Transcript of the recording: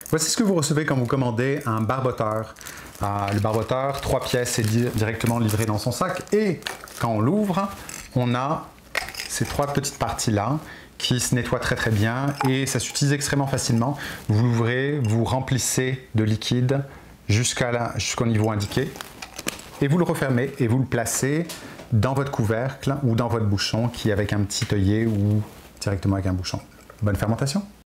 Voici ce que vous recevez quand vous commandez un barboteur. Le barboteur, 3 pièces, est directement livré dans son sac. Et quand on l'ouvre, on a ces 3 petites parties-là qui se nettoient très très bien et ça s'utilise extrêmement facilement. Vous l'ouvrez, vous remplissez de liquide jusqu'au niveau indiqué et vous le refermez et vous le placez dans votre couvercle ou dans votre bouchon qui est avec un petit œillet ou directement avec un bouchon. Bonne fermentation!